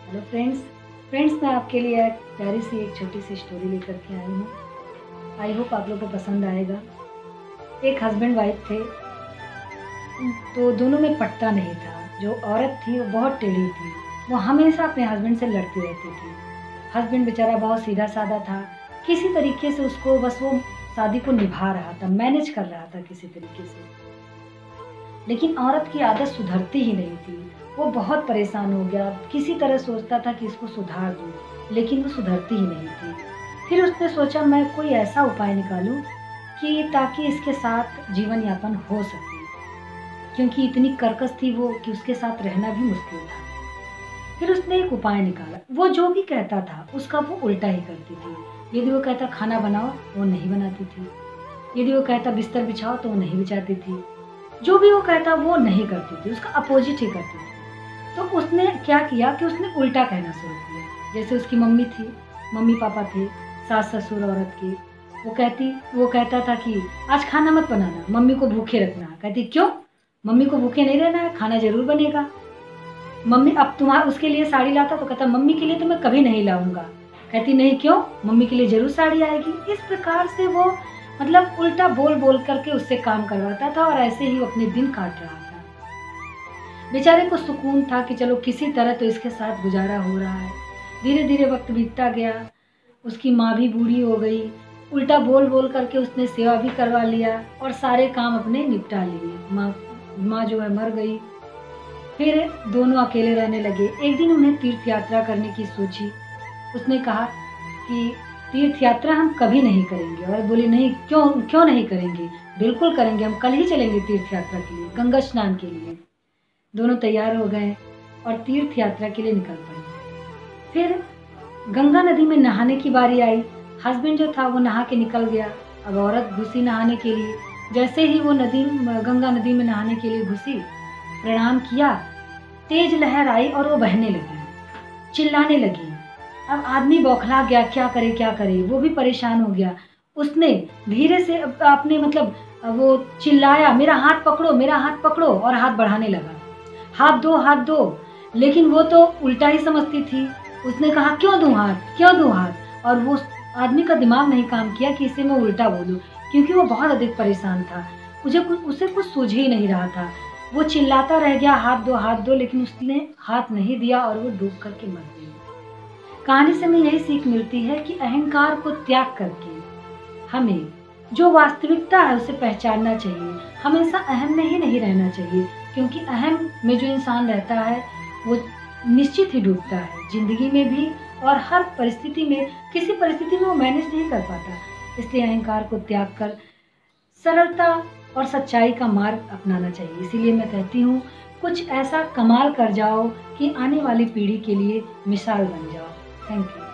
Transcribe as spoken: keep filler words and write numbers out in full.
Hello friends friends मैं आपके लिए एक प्यारी सी एक छोटी सी स्टोरी लेकर के आई हूँ। आई होप आप लोगों को पसंद आएगा। एक हस्बैंड वाइफ थे, तो दोनों में पटता नहीं था। जो औरत थी वो बहुत टेढ़ी थी, वो हमेशा अपने हस्बैंड से लड़ती रहती थी। हस्बैंड बेचारा बहुत सीधा साधा था, किसी तरीके से उसको बस वो शादी को निभा रहा था, मैनेज कर रहा था किसी तरीके से। लेकिन औरत की आदत सुधरती ही नहीं थी। वो बहुत परेशान हो गया, किसी तरह सोचता था कि इसको सुधार दूँ, लेकिन वो सुधरती ही नहीं थी। फिर उसने सोचा मैं कोई ऐसा उपाय निकालूं कि ताकि इसके साथ जीवन यापन हो सके, क्योंकि इतनी कर्कश थी वो कि उसके साथ रहना भी मुश्किल था। फिर उसने एक उपाय निकाला। वो जो भी कहता था उसका वो उल्टा ही करती थी। यदि वो कहता खाना बनाओ, वो नहीं बनाती थी। यदि वो कहता बिस्तर बिछाओ, तो वो नहीं बिछाती थी। जो भी वो कहता वो नहीं करती थी, उसका अपोजिट ही करती थी। तो उसने क्या किया कि उसने उल्टा कहना शुरू किया। जैसे उसकी मम्मी थी, मम्मी पापा थे, सास ससुर औरत के, वो कहती वो कहता था कि आज खाना मत बनाना, मम्मी को भूखे रखना। कहती क्यों? मम्मी को भूखे नहीं रहना है, खाना जरूर बनेगा। मम्मी अब तुम्हारा उसके लिए साड़ी लाता तो कहता मम्मी के लिए तो मैं कभी नहीं लाऊंगा। कहती नहीं क्यों? मम्मी के लिए जरूर साड़ी आएगी। इस प्रकार से वो मतलब उल्टा बोल बोल करके उससे काम करवाता था और ऐसे ही वो अपने दिन काट रहा था। बेचारे को सुकून था कि चलो किसी तरह तो इसके साथ गुजारा हो रहा है। धीरे धीरे वक्त बीतता गया, उसकी माँ भी बूढ़ी हो गई। उल्टा बोल बोल करके उसने सेवा भी करवा लिया और सारे काम अपने निपटा लिए। माँ माँ जो है मर गई। फिर दोनों अकेले रहने लगे। एक दिन उन्हें तीर्थ यात्रा करने की सोची। उसने कहा कि तीर्थ यात्रा हम कभी नहीं करेंगे। और बोली नहीं क्यों क्यों नहीं करेंगे? बिल्कुल करेंगे, हम कल ही चलेंगे तीर्थ यात्रा के लिए, गंगा स्नान के लिए। दोनों तैयार हो गए और तीर्थ यात्रा के लिए निकल पड़े। फिर गंगा नदी में नहाने की बारी आई। हस्बैंड जो था वो नहा के निकल गया। अब औरत घुसी नहाने के लिए। जैसे ही वो नदी गंगा नदी में नहाने के लिए घुसी, प्रणाम किया, तेज लहर आई और वो बहने लगी, चिल्लाने लगी। अब आदमी बौखला गया, क्या करे क्या करे, वो भी परेशान हो गया। उसने धीरे से अपने मतलब वो चिल्लाया मेरा हाथ पकड़ो, मेरा हाथ पकड़ो, और हाथ बढ़ाने लगा, हाथ दो हाथ दो। लेकिन वो तो उल्टा ही समझती थी। उसने कहा क्यों दूं हाथ, क्यों दूं हाथ? और वो आदमी का दिमाग नहीं काम किया कि इसे मैं उल्टा बोलूं, क्योंकि वो बहुत अधिक परेशान था। मुझे कुछ उसे कुछ सूझ ही नहीं रहा था। वो चिल्लाता रह गया हाथ दो हाथ दो, लेकिन उसने हाथ नहीं दिया और वो डूब करके मर गई। कहानी से हमें यही सीख मिलती है कि अहंकार को त्याग करके हमें जो वास्तविकता है उसे पहचानना चाहिए। हमेशा अहम में ही नहीं रहना चाहिए, क्योंकि अहम में जो इंसान रहता है वो निश्चित ही डूबता है जिंदगी में भी, और हर परिस्थिति में किसी परिस्थिति में वो मैनेज नहीं कर पाता। इसलिए अहंकार को त्याग कर सरलता और सच्चाई का मार्ग अपनाना चाहिए। इसीलिए मैं कहती हूँ कुछ ऐसा कमाल कर जाओ कि आने वाली पीढ़ी के लिए मिसाल बन जाओ। Thank you.